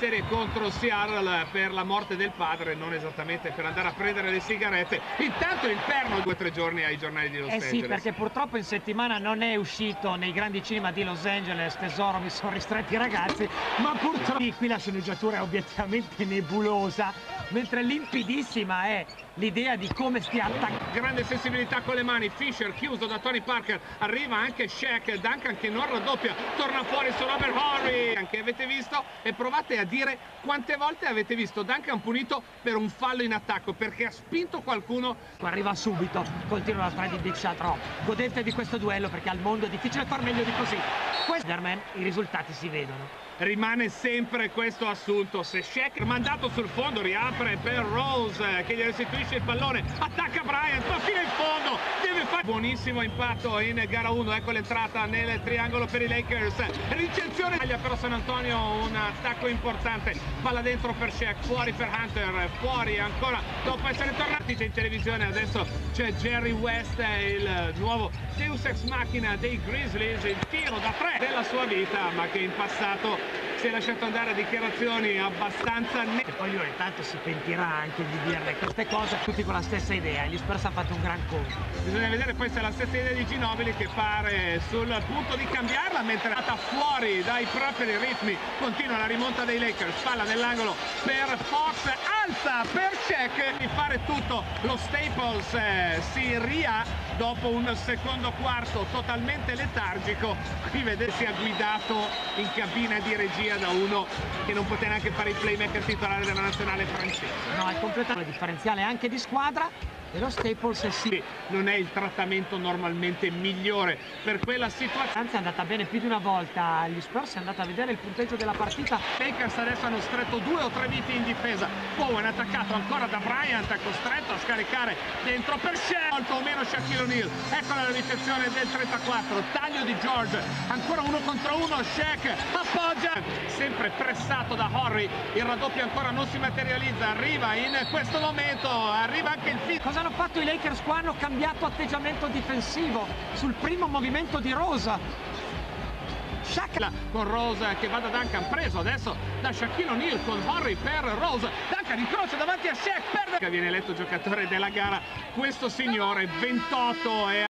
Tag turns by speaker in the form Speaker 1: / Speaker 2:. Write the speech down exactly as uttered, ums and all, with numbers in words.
Speaker 1: serie contro Seattle per la morte del padre, non esattamente per andare a prendere le sigarette. Intanto il perno due o tre giorni ai giornali di Los
Speaker 2: eh
Speaker 1: Angeles.
Speaker 2: Eh sì, perché purtroppo in settimana non è uscito nei grandi cinema di Los Angeles. Tesoro, mi sono ristretti i ragazzi, ma purtroppo qui la sceneggiatura è obiettivamente nebulosa, mentre limpidissima è l'idea di come stia attaccando.
Speaker 1: Grande sensibilità con le mani, Fisher chiuso da Tony Parker, arriva anche Shaq, Duncan che non raddoppia, torna fuori su Robert Horry, anche avete visto, e provate a dire quante volte avete visto Duncan punito per un fallo in attacco, perché ha spinto qualcuno.
Speaker 2: Arriva subito, continua la strada di Big Shot Rob, godete di questo duello perché al mondo è difficile far meglio di così. Spider-Man, i risultati si vedono.
Speaker 1: Rimane sempre questo assunto, se Shaq mandato sul fondo riapre per Rose che gli restituisce il pallone, attacca Bryant, ma fino in fondo deve fare buonissimo impatto in gara uno, ecco l'entrata nel triangolo per i Lakers, ricezione per San Antonio, un attacco importante, palla dentro per Shaq, fuori per Hunter, fuori ancora dopo essere tornati in televisione. Adesso c'è Jerry West, il nuovo Deus Ex Machina dei Grizzlies, il tiro da tre della sua vita, ma che in passato si è lasciato andare a dichiarazioni abbastanza ne-
Speaker 2: e poi lui intanto si pentirà anche di dirle queste cose, tutti con la stessa idea. Gli Spurs hanno fatto un gran colpo.
Speaker 1: Bisogna vedere poi se è la stessa idea di Ginobili, che pare sul punto di cambiarla, mentre è andata fuori dai propri ritmi. Continua la rimonta dei Lakers, palla nell'angolo per Fox, alza per Shaq di fare tutto. Lo Staples eh, si ria dopo un secondo quarto totalmente letargico. Qui vedete si è guidato in cabina di regia da uno che non poteva neanche fare il playmaker titolare della nazionale francese.
Speaker 2: No, è completamente differenziale anche di squadra. E lo Staples è sì,
Speaker 1: non è il trattamento normalmente migliore per quella situazione.
Speaker 2: Anzi è andata bene più di una volta agli Spurs, è andata a vedere il punteggio della partita.
Speaker 1: Lakers adesso hanno stretto due o tre viti in difesa. Bowen attaccato ancora da Bryant, costretto a scaricare dentro per Shaq, molto o meno Shaquille O'Neal. Eccola la ricezione del trentaquattro, taglio di George, ancora uno contro uno, Shaq appoggia, sempre pressato da Horry, il raddoppio ancora non si materializza, arriva in questo momento, arriva anche il fischio.
Speaker 2: Cosa hanno fatto i Lakers qua? Hanno cambiato atteggiamento difensivo sul primo movimento di Rosa.
Speaker 1: Shaq con Rose che va da Duncan, preso adesso da Shaquille O'Neal con Horry per Rose. Duncan incrocia davanti a Shaq, perde. Viene eletto giocatore della gara questo signore, ventotto e